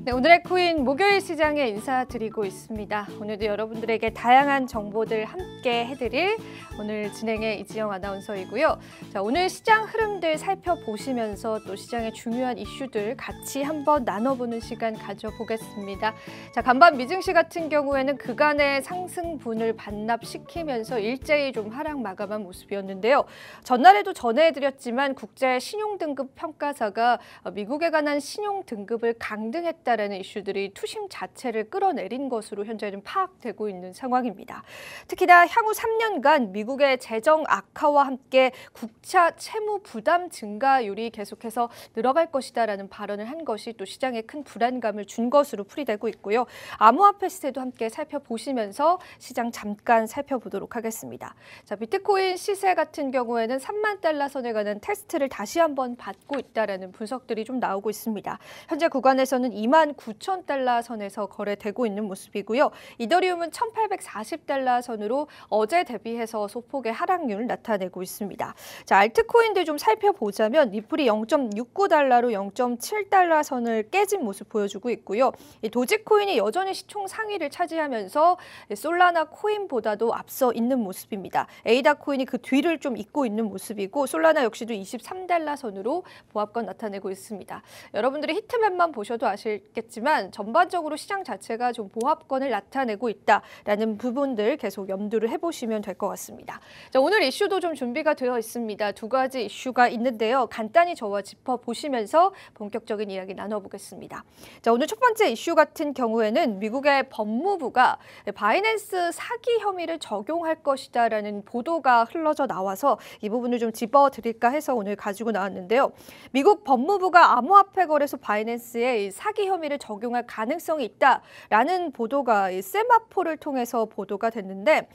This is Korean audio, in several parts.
네, 오늘의 코인 목요일 시장에 인사드리고 있습니다. 오늘도 여러분들에게 다양한 정보들 함께 해드릴 오늘 진행의 이지영 아나운서이고요. 자, 오늘 시장 흐름들 살펴보시면서 또 시장의 중요한 이슈들 같이 한번 나눠보는 시간 가져보겠습니다. 자, 간밤 미증시 같은 경우에는 그간의 상승분을 반납시키면서 일제히 좀 하락 마감한 모습이었는데요. 전날에도 전해드렸지만 국제 신용등급 평가사가 미국에 관한 신용등급을 강등했다라는 이슈들이 투심 자체를 끌어내린 것으로 현재는 파악되고 있는 상황입니다. 특히나 향후 3년간 미국의 재정 악화와 함께 국채 채무 부담 증가율이 계속해서 늘어갈 것이다라는 발언을 한 것이 또 시장에 큰 불안감을 준 것으로 풀이되고 있고요. 암호화폐 시세도 함께 살펴보시면서 시장 잠깐 살펴보도록 하겠습니다. 자, 비트코인 시세 같은 경우에는 3만 달러 선에 관한 테스트를 다시 한번 받고 있다라는 분석들이 좀 나오고 있습니다. 현재 구간에서는 29,000달러 선에서 거래되고 있는 모습이고요. 이더리움은 1,840달러 선으로 어제 대비해서 소폭의 하락률을 나타내고 있습니다. 자, 알트코인들 좀 살펴보자면 리플이 0.69달러로 0.7달러 선을 깨진 모습 보여주고 있고요. 이 도지코인이 여전히 시총 상위를 차지하면서 솔라나 코인보다도 앞서 있는 모습입니다. 에이다 코인이 그 뒤를 좀 잇고 있는 모습이고 솔라나 역시도 23달러 선으로 보합권 나타내고 있습니다. 여러분들이 히트맵만 보셔도 아시겠지만 전반적으로 시장 자체가 좀 보합권을 나타내고 있다라는 부분들 계속 염두를 해보시면 될 것 같습니다. 자, 오늘 이슈도 좀 준비가 되어 있습니다. 두 가지 이슈가 있는데요. 간단히 저와 짚어보시면서 본격적인 이야기 나눠보겠습니다. 자, 오늘 첫 번째 이슈 같은 경우에는 미국의 법무부가 바이낸스 사기 혐의를 적용할 것이다라는 보도가 흘러져 나와서 이 부분을 좀 짚어드릴까 해서 오늘 가지고 나왔는데요. 미국 법무부가 암호화폐 거래소 바이낸스에 사기 혐의를 적용할 가능성이 있다라는 보도가 세마포를 통해서 보도가 됐는데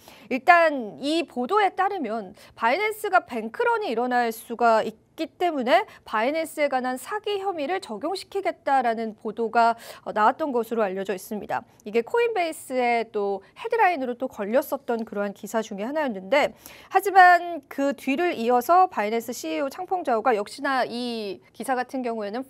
일단 이 보도에 따르면 바이낸스가 뱅크런이 일어날 수가 있기 때문에 바이낸스에 관한 사기 혐의를 적용시키겠다라는 보도가 나왔던 것으로 알려져 있습니다. 이게 코인베이스의 또 헤드라인으로 또 걸렸었던 그러한 기사 중에 하나였는데 하지만 그 뒤를 이어서 바이낸스 CEO 창펑자오가 역시나 이 기사 같은 경우에는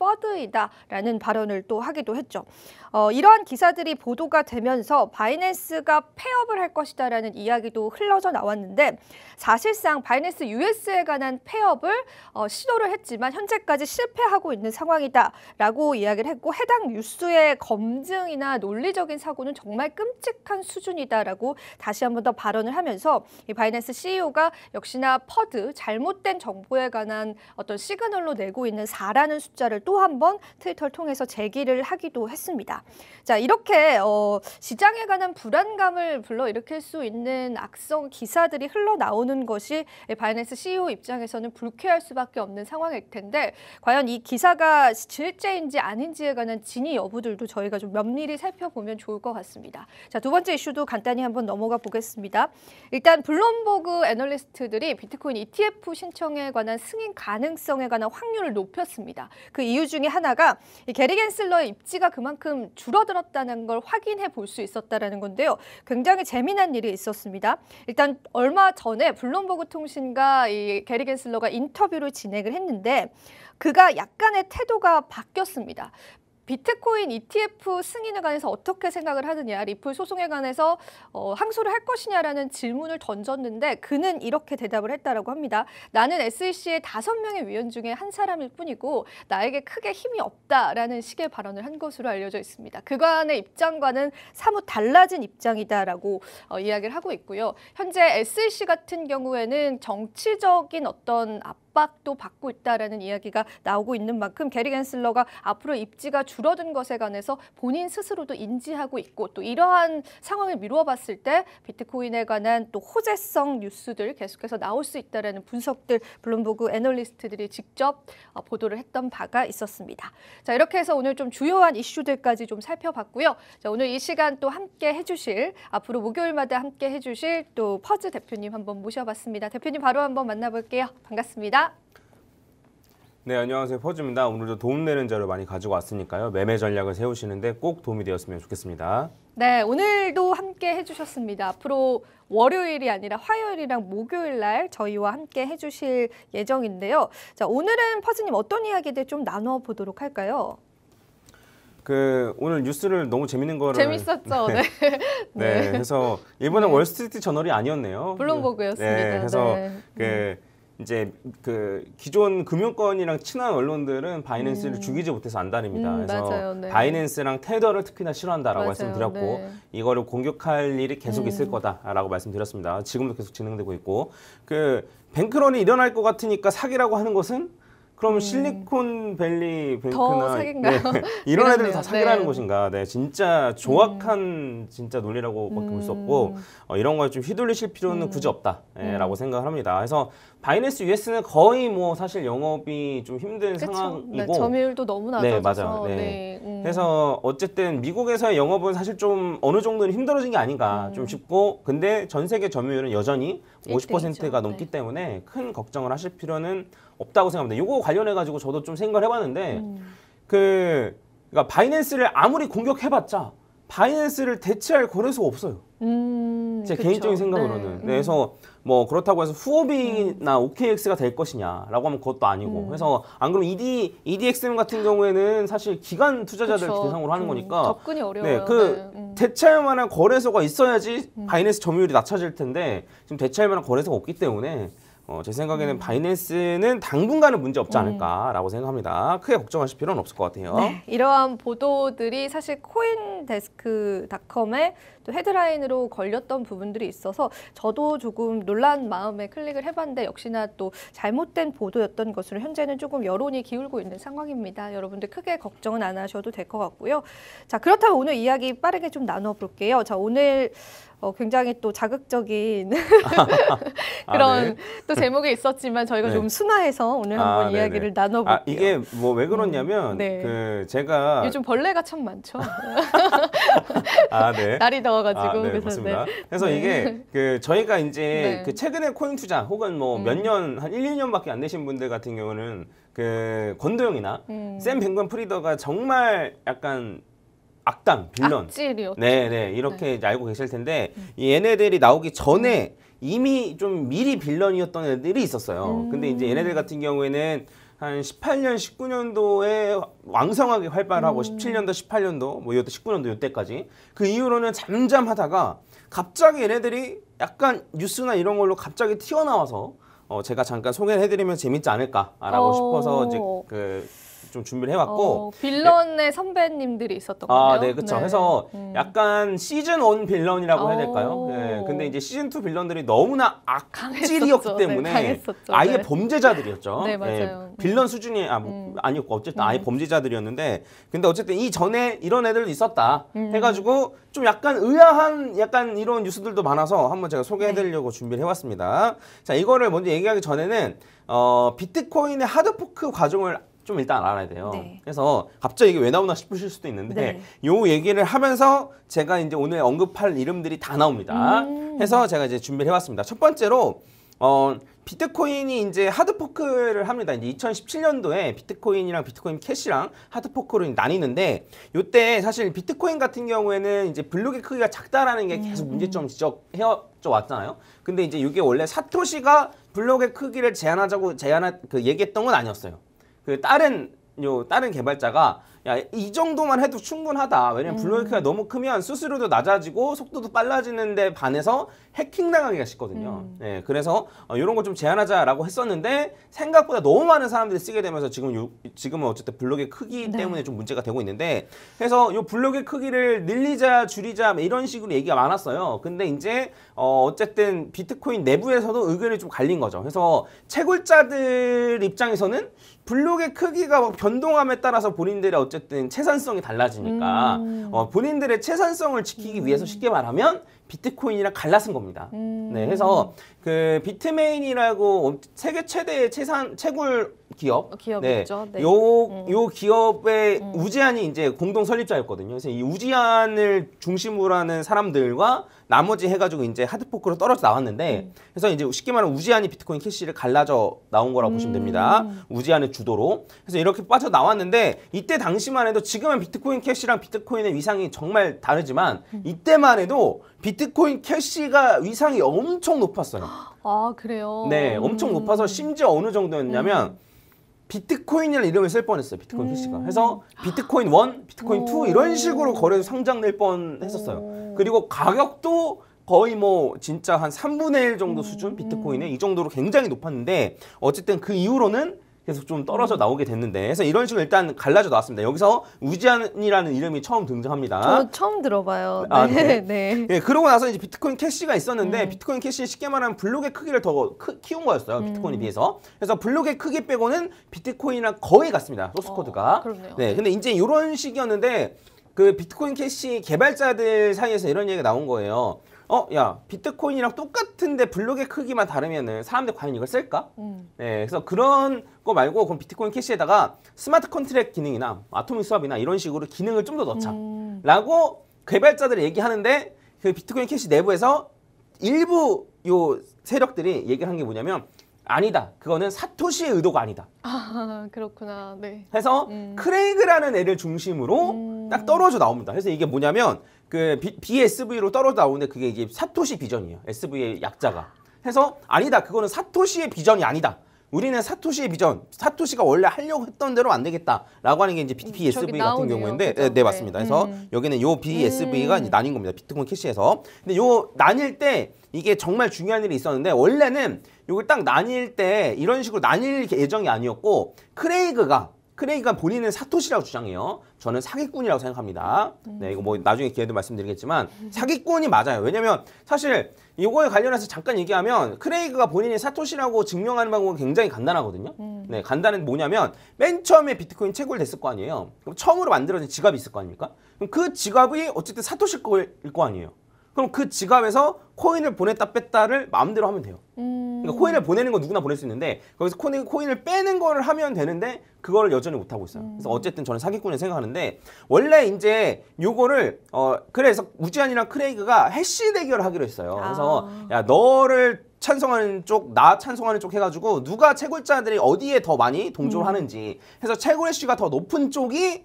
퍼드이다라는 발언을 또 하기도 했죠. 이러한 기사들이 보도가 되면서 바이낸스가 폐업을 할 것이다라는 이야기도 흘러져 나왔는데 사실상 바이낸스 US에 관한 폐업을 시도를 했지만 현재까지 실패하고 있는 상황이다라고 이야기를 했고 해당 뉴스의 검증이나 논리적인 사고는 정말 끔찍한 수준이다라고 다시 한 번 더 발언을 하면서 이 바이낸스 CEO가 역시나 퍼드, 잘못된 정보에 관한 어떤 시그널로 내고 있는 4라는 숫자를 또 한 번 트위터를 통해서 제기를 하기도 했습니다. 자, 이렇게 시장에 관한 불안감을 불러일으킬 수 있는 악성 기사들이 흘러나오는 것이 바이낸스 CEO 입장에서는 불쾌할 수밖에 없는 상황일 텐데 과연 이 기사가 실제인지 아닌지에 관한 진위 여부들도 저희가 좀 면밀히 살펴보면 좋을 것 같습니다. 자, 두 번째 이슈도 간단히 한번 넘어가 보겠습니다. 일단 블룸버그 애널리스트들이 비트코인 ETF 신청에 관한 승인 가능성에 관한 확률을 높였습니다. 그 이유 중에 하나가 이 게리 겐슬러의 입지가 그만큼 줄어들었다는 걸 확인해 볼 수 있었다는 건데요. 굉장히 재미난 일이 있었습니다. 일단 얼마 전에 블룸버그 통신과 이 게리 겐슬러가 인터뷰를 진행을 했는데 그가 약간의 태도가 바뀌었습니다. 비트코인 ETF 승인에 관해서 어떻게 생각을 하느냐, 리플 소송에 관해서 항소를 할 것이냐라는 질문을 던졌는데 그는 이렇게 대답을 했다라고 합니다. 나는 SEC의 5명의 위원 중에 한 사람일 뿐이고 나에게 크게 힘이 없다라는 식의 발언을 한 것으로 알려져 있습니다. 그간의 입장과는 사뭇 달라진 입장이다라고 이야기를 하고 있고요. 현재 SEC 같은 경우에는 정치적인 어떤 압박도 받고 있다라는 이야기가 나오고 있는 만큼 게리 겐슬러가 앞으로 입지가 줄어든 것에 관해서 본인 스스로도 인지하고 있고 또 이러한 상황을 미루어 봤을 때 비트코인에 관한 또 호재성 뉴스들 계속해서 나올 수 있다라는 분석들 블룸버그 애널리스트들이 직접 보도를 했던 바가 있었습니다. 자, 이렇게 해서 오늘 좀 주요한 이슈들까지 좀 살펴봤고요. 자, 오늘 이 시간 또 함께 해주실 앞으로 목요일마다 함께 해주실 또 퍼즈 대표님 한번 모셔봤습니다. 대표님 바로 한번 만나볼게요. 반갑습니다. 네, 안녕하세요. 퍼즈입니다. 오늘도 도움되는 자료 많이 가지고 왔으니까요. 매매 전략을 세우시는데 꼭 도움이 되었으면 좋겠습니다. 네, 오늘도 함께 해주셨습니다. 앞으로 월요일이 아니라 화요일이랑 목요일 날 저희와 함께 해주실 예정인데요. 자, 오늘은 퍼즈님 어떤 이야기들 좀 나눠보도록 할까요? 그 오늘 뉴스를 너무 재밌는 거를 재밌었죠. 네. 네. 그래서 일본의 네. 월스트리트 저널이 아니었네요. 블룸버그였습니다. 네. 그래서 네. 이제 그 기존 금융권이랑 친한 언론들은 바이낸스를 죽이지 못해서 안달입니다. 그래서 맞아요. 네. 바이낸스랑 테더를 특히나 싫어한다라고 맞아요. 말씀드렸고 네. 이거를 공격할 일이 계속 있을 거다라고 말씀드렸습니다. 지금도 계속 진행되고 있고 그 뱅크런이 일어날 것 같으니까 사기라고 하는 것은 그럼 실리콘밸리 더 뱅크나 사기인가요? 이런 애들 그렇네요. 다 사기라는 네. 것인가? 네, 진짜 조악한 진짜 논리라고밖에 볼 수 없고 이런 거에 좀 휘둘리실 필요는 굳이 없다라고 생각을 합니다. 그래서 바이낸스 US는 거의 뭐 사실 영업이 좀 힘든 그쵸. 상황이고 네, 점유율도 너무 네, 낮아서 맞아요. 네. 네. 그래서 어쨌든 미국에서의 영업은 사실 좀 어느 정도는 힘들어진 게 아닌가 좀 싶고 근데 전 세계 점유율은 여전히 50%가 넘기 네. 때문에 큰 걱정을 하실 필요는 없다고 생각합니다. 이거 관련해 가지고 저도 좀 생각을 해봤는데 그러니까 바이낸스를 아무리 공격해봤자 바이낸스를 대체할 거래소가 없어요. 제 그쵸. 개인적인 생각으로는. 네. 그래서 뭐 그렇다고 해서 후오비나 OKX가 될 것이냐라고 하면 그것도 아니고. 그래서 안 그러면 EDXM 같은 경우에는 사실 기관 투자자들 그쵸. 대상으로 하는 거니까 접근이 어려워요. 네, 대체할 만한 거래소가 있어야지 바이낸스 점유율이 낮춰질 텐데 지금 대체할 만한 거래소가 없기 때문에 제 생각에는 바이낸스는 당분간은 문제 없지 않을까라고 생각합니다. 크게 걱정하실 필요는 없을 것 같아요. 네, 이러한 보도들이 사실 코인데스크닷컴의 또 헤드라인으로 걸렸던 부분들이 있어서 저도 조금 놀란 마음에 클릭을 해봤는데 역시나 또 잘못된 보도였던 것으로 현재는 조금 여론이 기울고 있는 상황입니다. 여러분들 크게 걱정은 안 하셔도 될 것 같고요. 자, 그렇다면 오늘 이야기 빠르게 좀 나눠볼게요. 자, 오늘 굉장히 또 자극적인 그런 네. 또 제목이 있었지만 저희가 네. 좀 순화해서 오늘 한번 네네. 이야기를 나눠볼게요. 이게 뭐 왜 그러냐면 네. 그 제가 요즘 벌레가 참 많죠. 네. 날이 더워가지고 네, 그래서 맞습니다. 네. 그래서 네. 이게 그 저희가 이제 네. 그 최근에 코인 투자 혹은 뭐 몇 년 한 1, 2년밖에 안 되신 분들 같은 경우는 그 권도영이나 샘 뱅건 프리더가 정말 약간 악당, 빌런. 악질이었죠. 네, 이렇게 이제 알고 계실 텐데 이 얘네들이 나오기 전에 이미 좀 미리 빌런이었던 애들이 있었어요. 근데 이제 얘네들 같은 경우에는 한 18년, 19년도에 왕성하게 활발하고 17년도, 18년도, 뭐 이것도 19년도 이때까지 그 이후로는 잠잠하다가 갑자기 얘네들이 약간 뉴스나 이런 걸로 갑자기 튀어나와서 제가 잠깐 소개를 해드리면 재밌지 않을까라고 싶어서 이제 좀 준비를 해왔고 빌런의 선배님들이 있었던 거예요. 네, 그렇죠. 그래서 약간 시즌 1 빌런이라고 해야 될까요? 네, 근데 이제 시즌 2 빌런들이 너무나 악질이었기 때문에 강했었죠. 아예 네. 범죄자들이었죠. 네, 맞아요. 빌런 수준이 아니었고 어쨌든 아예 범죄자들이었는데 근데 어쨌든 이 전에 이런 애들도 있었다 해가지고 좀 약간 의아한 약간 이런 뉴스들도 많아서 한번 제가 소개해드리려고 준비를 해왔습니다. 자, 이거를 먼저 얘기하기 전에는 비트코인의 하드포크 과정을 좀 일단 알아야 돼요. 네. 그래서 갑자기 이게 왜 나오나 싶으실 수도 있는데 네. 요 얘기를 하면서 제가 이제 오늘 언급할 이름들이 다 나옵니다. 해서 제가 이제 준비를 해왔습니다. 첫 번째로 비트코인이 이제 하드포크를 합니다. 이제 2017년도에 비트코인이랑 비트코인 캐시랑 하드포크로 나뉘는데 요때 사실 비트코인 같은 경우에는 이제 블록의 크기가 작다라는 게 계속 문제점 지적해져 왔잖아요. 근데 이제 이게 원래 사토시가 블록의 크기를 제한하자고 얘기했던 건 아니었어요. 그 다른 개발자가 야, 이 정도만 해도 충분하다. 왜냐면 블록의 크기가 너무 크면 수수료도 낮아지고 속도도 빨라지는데 반해서 해킹당하기가 쉽거든요. 네, 그래서 이런 거 좀 제한하자라고 했었는데 생각보다 너무 많은 사람들이 쓰게 되면서 지금은 어쨌든 블록의 크기 때문에 좀 문제가 되고 있는데 그래서 이 블록의 크기를 늘리자 줄이자 이런 식으로 얘기가 많았어요. 근데 이제 어쨌든 비트코인 내부에서도 의견이 좀 갈린 거죠. 그래서 채굴자들 입장에서는 블록의 크기가 막 변동함에 따라서 본인들의 어쨌든 채산성이 달라지니까 본인들의 채산성을 지키기 위해서 쉽게 말하면 비트코인이랑 갈라쓴 겁니다. 네, 그래서 그 비트메인이라고 세계 최대의 채굴 기업이죠. 네. 요 기업의 우지안이 이제 공동 설립자였거든요. 그래서 이 우지안을 중심으로 하는 사람들과 나머지 해가지고 이제 하드포크로 떨어져 나왔는데 그래서 이제 쉽게 말하면 우지안이 비트코인 캐시를 갈라져 나온 거라고 보시면 됩니다. 우지안의 주도로. 그래서 이렇게 빠져 나왔는데 이때 당시만 해도 지금은 비트코인 캐시랑 비트코인의 위상이 정말 다르지만 이때만 해도 비트코인 캐시가 위상이 엄청 높았어요. 아, 그래요? 네, 엄청 높아서 심지어 어느 정도였냐면 비트코인이라는 이름을 쓸 뻔했어요. 비트코인 캐시가. 그래서 비트코인 1, 비트코인 2 이런 식으로 거래소 상장될 뻔했었어요. 그리고 가격도 거의 뭐 진짜 한 3분의 1 정도 수준 비트코인의 이 정도로 굉장히 높았는데 어쨌든 그 이후로는 계속 좀 떨어져 나오게 됐는데 그래서 이런 식으로 일단 갈라져 나왔습니다. 여기서 우지안이라는 이름이 처음 등장합니다. 저 처음 들어봐요. 아, 네. 네. 네, 그러고 나서 이제 비트코인 캐시가 있었는데 비트코인 캐시 쉽게 말하면 블록의 크기를 더 키운 거였어요. 비트코인에 비해서. 그래서 블록의 크기 빼고는 비트코인이랑 거의 같습니다. 소스 코드가. 그렇네요. 네, 근데 이제 이런 식이었는데 그 비트코인 캐시 개발자들 사이에서 이런 얘기가 나온 거예요. 야, 비트코인이랑 똑같은데 블록의 크기만 다르면은 사람들 과연 이걸 쓸까? 네, 그래서 그런 거 말고 그럼 비트코인 캐시에다가 스마트 컨트랙 기능이나 아토믹 스왑이나 이런 식으로 기능을 좀 더 넣자. 라고 개발자들이 얘기하는데 그 비트코인 캐시 내부에서 일부 요 세력들이 얘기를 한 게 뭐냐면 아니다. 그거는 사토시의 의도가 아니다. 아, 그렇구나. 네. 해서 크레이그라는 애를 중심으로 딱 떨어져 나옵니다. 그래서 이게 뭐냐면 그 BSV로 떨어져 나오는데 그게 이제 사토시 비전이에요. SV의 약자가. 해서 아니다. 그거는 사토시의 비전이 아니다. 우리는 사토시의 비전, 사토시가 원래 하려고 했던 대로 안 되겠다라고 하는 게 이제 BSV 같은 경우인데, 네, 맞습니다. 그래서 여기는 요 BSV가 이제 나뉜 겁니다. 비트코인 캐시에서. 근데 요 나뉠 때 이게 정말 중요한 일이 있었는데 원래는 요걸 딱 나뉠 때 이런 식으로 나뉠 예정이 아니었고 크레이그가 본인은 사토시라고 주장해요. 저는 사기꾼이라고 생각합니다. 네, 이거 뭐 나중에 기회도 말씀드리겠지만 사기꾼이 맞아요. 왜냐면 사실 이거에 관련해서 잠깐 얘기하면 크레이그가 본인이 사토시라고 증명하는 방법은 굉장히 간단하거든요. 네, 간단한 뭐냐면 맨 처음에 비트코인 채굴됐을 거 아니에요. 그럼 처음으로 만들어진 지갑이 있을 거 아닙니까? 그럼 그 지갑이 어쨌든 사토시일 거 아니에요. 그럼 그 지갑에서 코인을 보냈다 뺐다를 마음대로 하면 돼요. 그러니까 코인을 보내는 건 누구나 보낼 수 있는데 거기서 코인을 빼는 거를 하면 되는데 그걸 여전히 못 하고 있어요. 그래서 어쨌든 저는 사기꾼을 생각하는데 원래 이제 요거를 그래서 우지안이랑 크레이그가 해시 대결을 하기로 했어요. 그래서 야 너를 찬성하는 쪽, 나 찬성하는 쪽 해가지고 누가 채굴자들이 어디에 더 많이 동조를 하는지 해서 채굴 해시가 더 높은 쪽이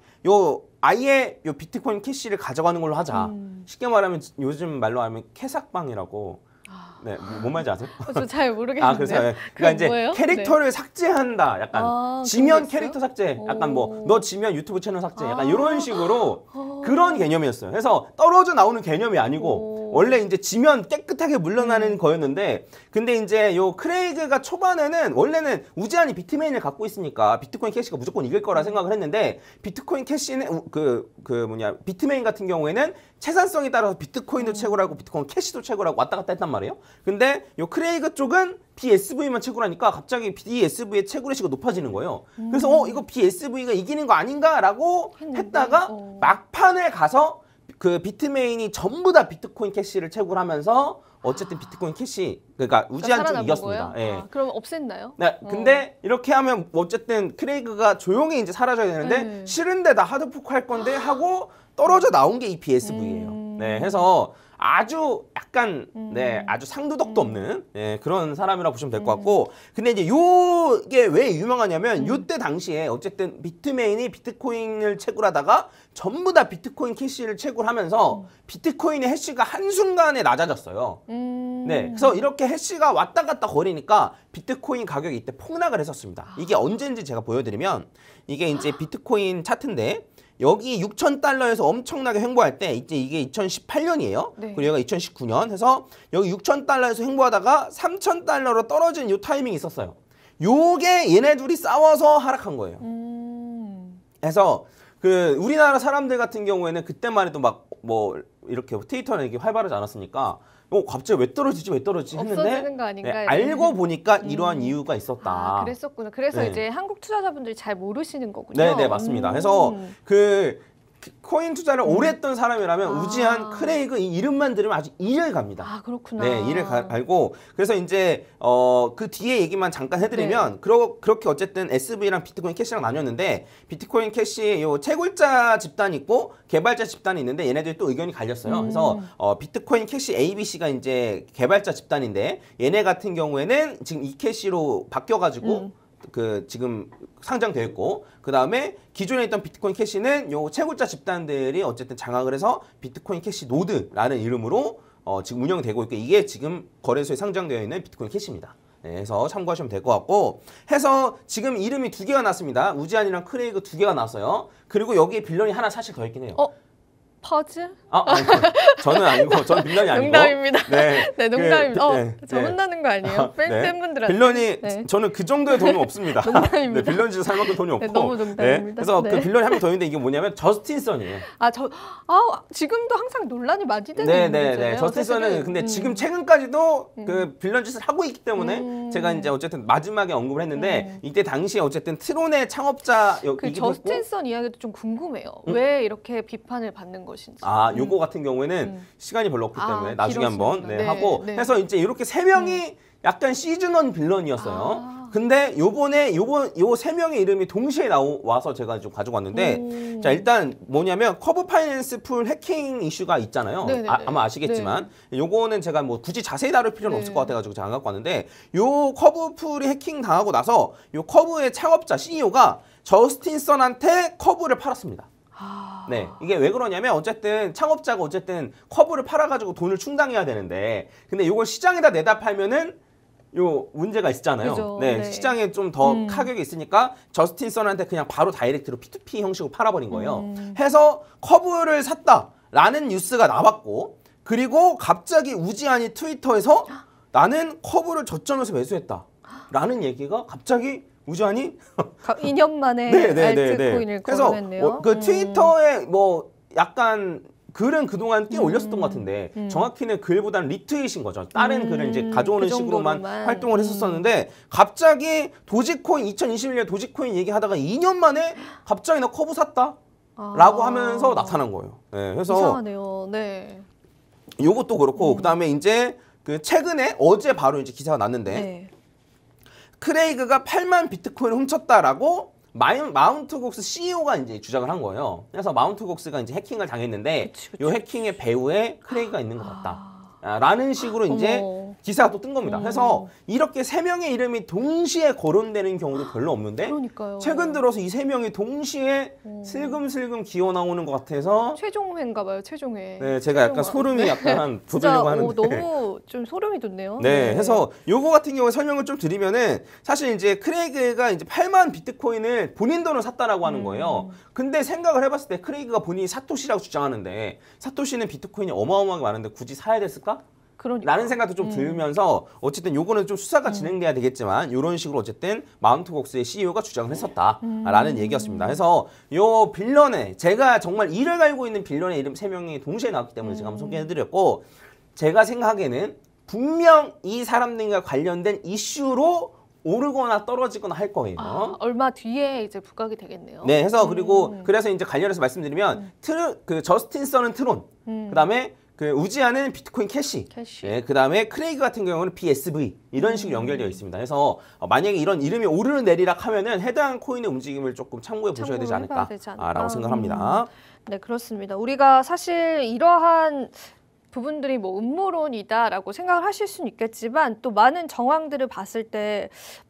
아예 비트코인 캐시를 가져가는 걸로 하자. 쉽게 말하면 요즘 말로 하면 캐삭방이라고. 네, 뭔 말인지 아세요? 저 잘 모르겠는데요. 그래서 그러니까 이제 뭐예요? 캐릭터를 삭제한다. 약간 지면 캐릭터 삭제. 약간 뭐 너 지면 유튜브 채널 삭제. 약간 이런 식으로 그런 개념이었어요. 그래서 떨어져 나오는 개념이 아니고 원래 이제 지면 깨끗하게 물러나는 거였는데 근데 이제 요 크레이그가 초반에는 원래는 우지안이 비트메인을 갖고 있으니까 비트코인 캐시가 무조건 이길 거라 생각을 했는데 비트코인 캐시는 비트메인 같은 경우에는 채산성에 따라서 비트코인도 채굴하고 비트코인 캐시도 채굴하고 왔다 갔다 했단 말이에요. 근데 요 크레이그 쪽은 BSV만 채굴하니까 갑자기 BSV의 채굴의시가 높아지는 거예요. 그래서 이거 BSV가 이기는 거 아닌가라고 했다가 막판에 가서 그 비트메인이 전부 다 비트코인 캐시를 채굴하면서 어쨌든 비트코인 캐시 그러니까 우지안 쪽이 이겼습니다. 예. 그럼 없앴나요? 네, 근데 이렇게 하면 어쨌든 크레이그가 조용히 이제 사라져야 되는데 싫은데 나 하드포크 할 건데 하고 떨어져 나온 게 이 BSV예요. 네, 해서 아주 약간 아주 상도덕도 없는 그런 사람이라고 보시면 될 것 같고 근데 이제 요게 왜 유명하냐면 요때 당시에 어쨌든 비트메인이 비트코인을 채굴하다가 전부 다 비트코인 캐시를 채굴하면서 비트코인의 해시가 한순간에 낮아졌어요. 네, 그래서 이렇게 해시가 왔다 갔다 거리니까 비트코인 가격이 이때 폭락을 했었습니다. 이게 언제인지 제가 보여드리면 이게 이제 비트코인 차트인데 여기 6,000달러에서 엄청나게 횡보할 때 이제 이게 2018년이에요. 네. 그리고 얘가 2019년 해서 여기 6,000달러에서 횡보하다가 3,000달러로 떨어진 요 타이밍이 있었어요. 요게 얘네 둘이 싸워서 하락한 거예요. 그래서 그 우리나라 사람들 같은 경우에는 그때만 해도 막 뭐 이렇게 트위터는 이렇게 활발하지 않았으니까 갑자기 왜 떨어지지 했는데 없어지는 거 아닌가? 알고 보니까 이러한 이유가 있었다. 그랬었구나. 그래서 네. 이제 한국 투자자분들이 잘 모르시는 거군요. 네, 맞습니다. 그래서 그 코인 투자를 오래 했던 사람이라면 우지안, 크레이그 이 이름만 들으면 아주 이를 갑니다. 그렇구나. 네, 이를 갈고 그래서 이제 그 뒤에 얘기만 잠깐 해드리면 그렇게 어쨌든 SV랑 비트코인 캐시랑 나뉘었는데 비트코인 캐시 요 채굴자 집단이 있고 개발자 집단이 있는데 얘네들이 또 의견이 갈렸어요. 그래서 비트코인 캐시 ABC가 이제 개발자 집단인데 얘네 같은 경우에는 지금 이 캐시로 바뀌어가지고 지금 상장되어 있고 그 다음에 기존에 있던 비트코인 캐시는 요 채굴자 집단들이 어쨌든 장악을 해서 비트코인 캐시 노드라는 이름으로 지금 운영되고 있고 이게 지금 거래소에 상장되어 있는 비트코인 캐시입니다. 해서 참고하시면 될 것 같고 해서 지금 이름이 2개가 났습니다. 우지안이랑 크레이그 2개가 났어요. 그리고 여기에 빌런이 하나 사실 더 있긴 해요. 퍼즐? 아니, 저는 아니고 저는 빌런이 아니고 농담입니다. 네, 네, 농담입니다. 네, 저 혼나는 거 아니에요? 팬분들한테. 빌런이 네. 저는 그 정도의 돈은 없습니다. 농담입니다. 네, 빌런 짓을 살 만큼 돈이 없고. 네, 너무 농담입니다. 그래서 네. 그 빌런이 한 명 더 있는데 이게 뭐냐면 저스틴 선이에요. 지금도 항상 논란이 많이 되는 네네네. 인물이잖아요. 저스틴 선은 사실은. 근데 지금 최근까지도 그 빌런 짓을 하고 있기 때문에 제가 이제 어쨌든 마지막에 언급을 했는데 이때 당시에 어쨌든 트론의 창업자이기도 그 했고. 저스틴 선 이야기도 좀 궁금해요. 왜 이렇게 비판을 받는 것인지. 요거 같은 경우에는 시간이 별로 없기 때문에 나중에 한번 길었습니다. 하고 해서 이제 이렇게 3명이 약간 시즌1 빌런이었어요. 근데 요번에 요 3명의 이름이 동시에 나와서 제가 좀 가지고 왔는데 자, 일단 뭐냐면 커브 파이낸스 풀 해킹 이슈가 있잖아요. 아마 아시겠지만 요거는 제가 뭐 굳이 자세히 다룰 필요는 없을 것 같아가지고 제가 안 갖고 왔는데 요 커브 풀이 해킹 당하고 나서 요 커브의 창업자 CEO가 저스틴 선한테 커브를 팔았습니다. 네, 이게 왜 그러냐면 어쨌든 창업자가 어쨌든 커브를 팔아가지고 돈을 충당해야 되는데 근데 이걸 시장에다 내다 팔면은 요 문제가 있잖아요. 그죠, 네, 네. 시장에 좀 더 가격이 있으니까 저스틴 선한테 그냥 바로 다이렉트로 P2P 형식으로 팔아버린 거예요. 해서 커브를 샀다라는 뉴스가 나왔고 그리고 갑자기 우지안이 트위터에서 나는 커브를 저점에서 매수했다라는 얘기가 갑자기 우지안이 2년 만에 알트코인을 거론했네요. 그래서 그 트위터에 뭐 약간 글은 그동안 꽤 올렸었던 것 같은데 정확히는 글보다는 리트윗인 거죠. 다른 글을 이제 가져오는 그 식으로만 활동을 했었었는데 갑자기 도지코인 2021년 도지코인 얘기하다가 2년 만에 갑자기 나 커브 샀다 라고 하면서 나타난 거예요. 네, 그래서 이상하네요. 네. 요것도 그렇고 그다음에 이제 그 최근에 어제 바로 이제 기사가 났는데 크레이그가 8만 비트코인을 훔쳤다라고 마운트곡스 CEO가 이제 주장을 한 거예요. 그래서 마운트곡스가 이제 해킹을 당했는데 이 해킹의 배후에 크레이그가 있는 것 같다. 라는 식으로 이제 기사가 또 뜬 겁니다. 그래서 이렇게 3명의 이름이 동시에 거론되는 경우도 별로 없는데 그러니까요. 최근 들어서 이 3명이 동시에 슬금슬금 기어 나오는 것 같아서 최종회인가 봐요. 최종회. 네, 제가 약간 소름이 약간 진짜 돋으려고 하는데 너무 좀 소름이 돋네요. 네, 해서 요거 같은 경우에 설명을 좀 드리면은 사실 이제 크레이그가 이제 8만 비트코인을 본인 돈으로 샀다라고 하는 거예요. 근데 생각을 해봤을 때 크레이그가 본인이 사토시라고 주장하는데 사토시는 비트코인이 어마어마하게 많은데 굳이 사야 됐을까? 라는 생각도 좀 들면서 어쨌든 요거는 좀 수사가 진행돼야 되겠지만 이런 식으로 어쨌든 마운트곡스의 CEO가 주장을 했었다라는 얘기였습니다. 그래서 요 빌런의 제가 정말 이를 갈고 있는 빌런의 이름 3명이 동시에 나왔기 때문에 제가 한번 소개해드렸고 제가 생각하기에는 분명 이 사람들과 관련된 이슈로 오르거나 떨어지거나 할 거예요. 얼마 뒤에 이제 부각이 되겠네요. 네, 해서 그리고 그래서 이제 관련해서 말씀드리면 그 저스틴 선은 트론, 그다음에 그 우지안은 비트코인 캐시. 네, 그다음에 크레이그 같은 경우는 BSV 이런 식으로 연결되어 있습니다. 그래서 만약에 이런 이름이 오르는 내리락 하면은 해당 코인의 움직임을 조금 참고해 보셔야 되지 않을까라고 생각합니다. 네, 그렇습니다. 우리가 사실 이러한 부분들이 뭐 음모론이다라고 생각을 하실 수는 있겠지만 또 많은 정황들을 봤을 때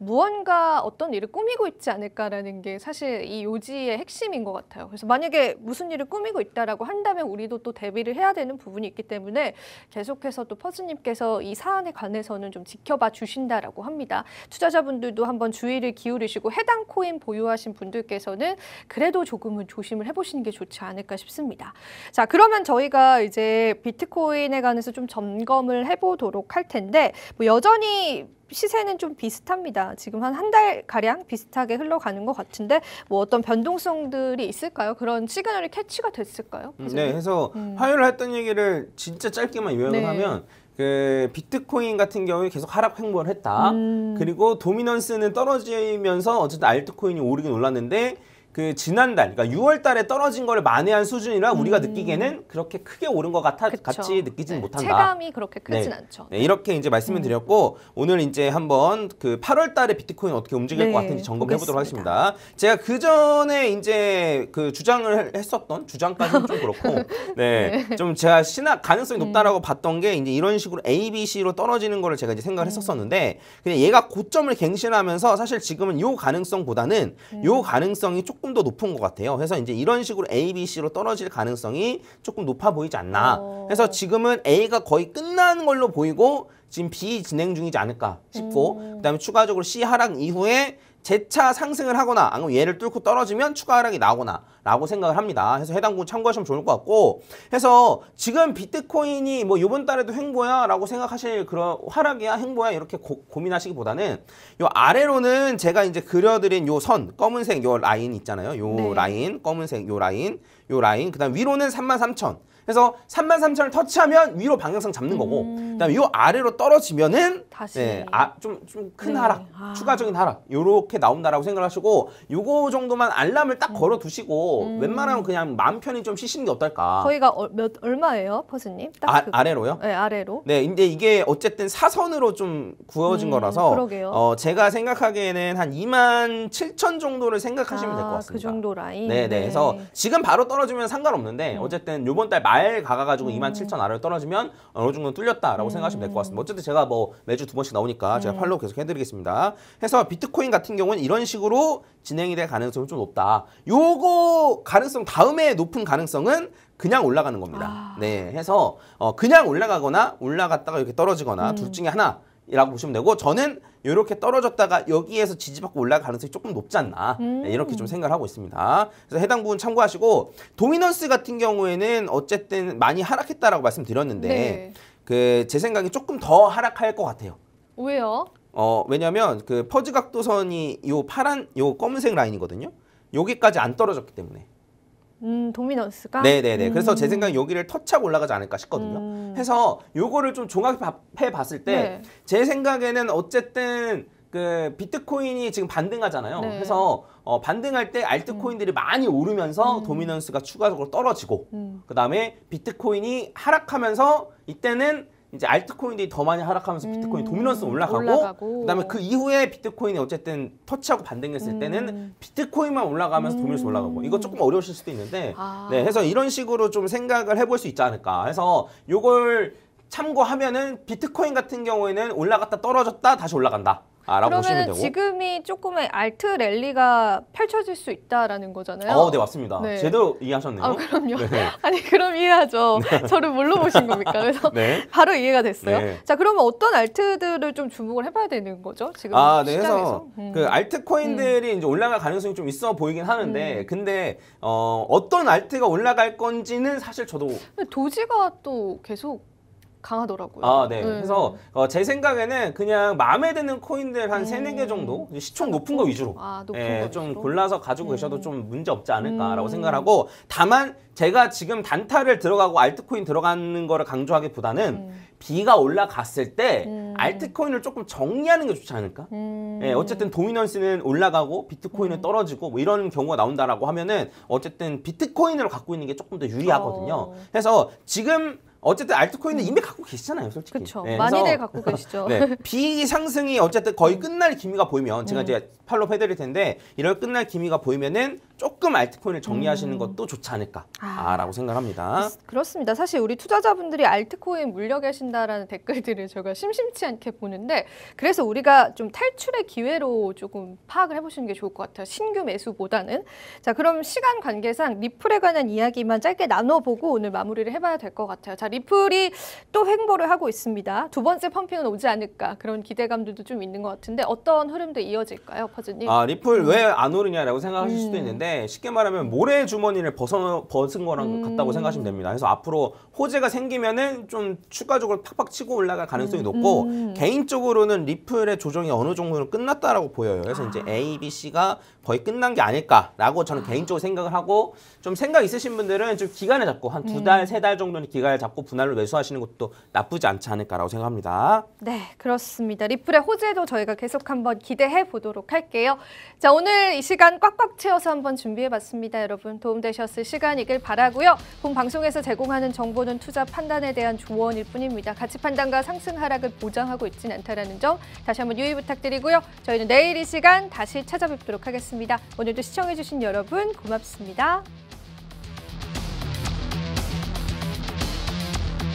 무언가 어떤 일을 꾸미고 있지 않을까라는 게 사실 이 요지의 핵심인 것 같아요. 그래서 만약에 무슨 일을 꾸미고 있다라고 한다면 우리도 또 대비를 해야 되는 부분이 있기 때문에 계속해서 또 퍼즈님께서 이 사안에 관해서는 좀 지켜봐 주신다라고 합니다. 투자자분들도 한번 주의를 기울이시고 해당 코인 보유하신 분들께서는 그래도 조금은 조심을 해보시는 게 좋지 않을까 싶습니다. 자, 그러면 저희가 이제 비트코인에 관해서 좀 점검을 해보도록 할 텐데 뭐 여전히 시세는 좀 비슷합니다. 지금 한 달 가량 비슷하게 흘러가는 것 같은데 뭐 어떤 변동성들이 있을까요? 그런 시그널이 캐치가 됐을까요? 네, 해서 화요일에 했던 얘기를 진짜 짧게만 요약을 하면 그 비트코인 같은 경우에 계속 하락 횡보를 했다. 그리고 도미넌스는 떨어지면서 어쨌든 알트코인이 오르긴 올랐는데 그 지난달, 그러니까 6월 달에 떨어진 거를 만회한 수준이라 우리가 느끼기에는 그렇게 크게 오른 것 같이 느끼지는 못한다. 체감이 그렇게 크진 않죠. 네, 이렇게 이제 말씀을 드렸고 오늘 이제 한번 그 8월 달에 비트코인 어떻게 움직일 것 같은지 점검해 보도록 하겠습니다. 제가 그 전에 이제 그 주장을 했었던 주장까지는 좀 그렇고 좀 제가 가능성이 높다라고 봤던 게 이제 이런 식으로 A, B, C로 떨어지는 거를 제가 이제 생각을 했었었는데 그냥 얘가 고점을 갱신하면서 사실 지금은 요 가능성보다는 요 가능성이 조금 더 높은 것 같아요. 그래서 이제 이런 식으로 A, B, C로 떨어질 가능성이 조금 높아 보이지 않나. 그래서 지금은 A가 거의 끝난 걸로 보이고 지금 B 진행 중이지 않을까 싶고 그다음에 추가적으로 C 하락 이후에 재차 상승을 하거나 아니면 얘를 뚫고 떨어지면 추가 하락이 나오거나 라고 생각을 합니다. 해서 해당 부분 참고하시면 좋을 것 같고 해서 지금 비트코인이 뭐 이번 달에도 횡보야 라고 생각하실 그런 하락이야 횡보야 이렇게 고민하시기보다는 요 아래로는 제가 이제 그려드린 요 선 검은색 요 라인 있잖아요. 요 네. 라인 검은색 요 라인 그다음 위로는 33,000 그래서 33,000을 터치하면 위로 방향성 잡는 거고 그다음에 요 아래로 떨어지면은 다시. 네, 좀 큰 네. 하락, 추가적인 하락 요렇게 나온다라고 생각하시고 요거 정도만 알람을 딱 걸어 두시고 웬만하면 그냥 마음 편히 좀 쉬시는 게 어떨까? 저희가 얼마예요, 퍼즈님? 딱 아래로요? 네, 아래로. 네, 근데 이게 어쨌든 사선으로 좀 구워진 거라서 그러게요. 제가 생각하기에는 한 27,000 정도를 생각하시면 될 것 같습니다. 그 정도 라인. 네, 그래서 지금 바로 떨어지면 상관없는데 어쨌든 요번 달 말 가가지고 27,000 아래로 떨어지면 어느 정도 뚫렸다라고 생각하시면 될 것 같습니다. 어쨌든 제가 뭐 매주 2번씩 나오니까 제가 팔로우 계속 해드리겠습니다. 해서 비트코인 같은 경우는 이런 식으로 진행이 될 가능성이 좀 높다. 요거 가능성 다음에 높은 가능성은 그냥 올라가는 겁니다. 네, 해서 그냥 올라가거나 올라갔다가 이렇게 떨어지거나 둘 중에 하나라고 보시면 되고 저는 이렇게 떨어졌다가 여기에서 지지받고 올라갈 가능성이 조금 높지 않나 네, 이렇게 좀 생각을 하고 있습니다. 그래서 해당 부분 참고하시고 도미넌스 같은 경우에는 어쨌든 많이 하락했다라고 말씀드렸는데 네. 그 제 생각에 조금 더 하락할 것 같아요. 왜요? 왜냐면 그 퍼즈 각도선이 요 파란 요 검은색 라인이거든요. 여기까지 안 떨어졌기 때문에. 도미넌스가? 네네네. 그래서 제 생각에 여기를 터치하고 올라가지 않을까 싶거든요. 해서 요거를 좀 종합해 봤을 때 제 생각에는 어쨌든 그 비트코인이 지금 반등하잖아요. 네. 그래서 반등할 때 알트코인들이 많이 오르면서 도미넌스가 추가적으로 떨어지고 그다음에 비트코인이 하락하면서 이때는 이제 알트코인들이 더 많이 하락하면서 비트코인 도미넌스는 올라가고 그다음에 그 이후에 비트코인이 어쨌든 터치하고 반등했을 때는 비트코인만 올라가면서 도미넌스 올라가고 이거 조금 어려우실 수도 있는데 네, 해서 이런 식으로 좀 생각을 해볼 수 있지 않을까 해서 요걸 참고하면은 비트코인 같은 경우에는 올라갔다 떨어졌다 다시 올라간다. 라고 보시면 그러면 되고. 지금이 조금의 알트 랠리가 펼쳐질 수 있다라는 거잖아요. 네, 맞습니다. 네. 제대로 이해하셨네요. 그럼요. 네. 아니, 그럼 이해하죠. 저를 뭘로 보신 겁니까? 그래서 네. 바로 이해가 됐어요. 네. 자, 그러면 어떤 알트들을 좀 주목을 해봐야 되는 거죠? 지금 네, 시장에서. 그래서 그 알트코인들이 이제 올라갈 가능성이 좀 있어 보이긴 하는데, 근데 어떤 알트가 올라갈 건지는 사실 저도 근데 도지가 또 계속 강하더라고요. 네. 그래서 제 생각에는 그냥 마음에 드는 코인들 한 3-4개 정도 시총 높은 거 위주로 높은 거 좀 위주로? 골라서 가지고 계셔도 좀 문제 없지 않을까라고 생각을 하고 다만 제가 지금 단타를 들어가고 알트코인 들어가는 거를 강조하기보다는 B가 올라갔을 때 알트코인을 조금 정리하는 게 좋지 않을까? 어쨌든 도미넌스는 올라가고 비트코인은 떨어지고 뭐 이런 경우가 나온다라고 하면은 어쨌든 비트코인으로 갖고 있는 게 조금 더 유리하거든요. 그래서 지금 어쨌든 알트코인은 이미 갖고 계시잖아요, 솔직히. 그렇죠. 네, 많이들 갖고 계시죠. 네, 비상승이 어쨌든 거의 끝날 기미가 보이면 제가 이제 팔로우 해드릴 텐데 이럴 끝날 기미가 보이면은 조금 알트코인을 정리하시는 것도 좋지 않을까라고 생각합니다. 그렇습니다. 사실 우리 투자자분들이 알트코인 물려 계신다라는 댓글들을 제가 심심치 않게 보는데 그래서 우리가 좀 탈출의 기회로 조금 파악을 해보시는 게 좋을 것 같아요. 신규 매수보다는. 자, 그럼 시간 관계상 리플에 관한 이야기만 짧게 나눠보고 오늘 마무리를 해봐야 될 것 같아요. 자, 리플이 또 횡보를 하고 있습니다. 두 번째 펌핑은 오지 않을까 그런 기대감들도 좀 있는 것 같은데 어떤 흐름도 이어질까요, 퍼즈님? 리플 왜 안 오르냐라고 생각하실 수도 있는데 쉽게 말하면 모래 주머니를 벗은 거랑 같다고 생각하시면 됩니다. 그래서 앞으로 호재가 생기면은 좀 추가적으로 팍팍 치고 올라갈 가능성이 높고 개인적으로는 리플의 조정이 어느 정도는 끝났다라고 보여요. 그래서 이제 A, B, C가 거의 끝난 게 아닐까라고 저는 개인적으로 생각을 하고 좀 생각 있으신 분들은 좀 기간을 잡고 한 2달, 3달 정도는 기간을 잡고 분할로 매수하시는 것도 나쁘지 않지 않을까라고 생각합니다. 네, 그렇습니다. 리플의 호재도 저희가 계속 한번 기대해 보도록 할게요. 자, 오늘 이 시간 꽉꽉 채워서 한번 준비해봤습니다. 여러분 도움되셨을 시간이길 바라고요. 본 방송에서 제공하는 정보는 투자 판단에 대한 조언일 뿐입니다. 가치 판단과 상승 하락을 보장하고 있지는 않다는 점 다시 한번 유의 부탁드리고요. 저희는 내일 이 시간 다시 찾아뵙도록 하겠습니다. 오늘도 시청해주신 여러분 고맙습니다.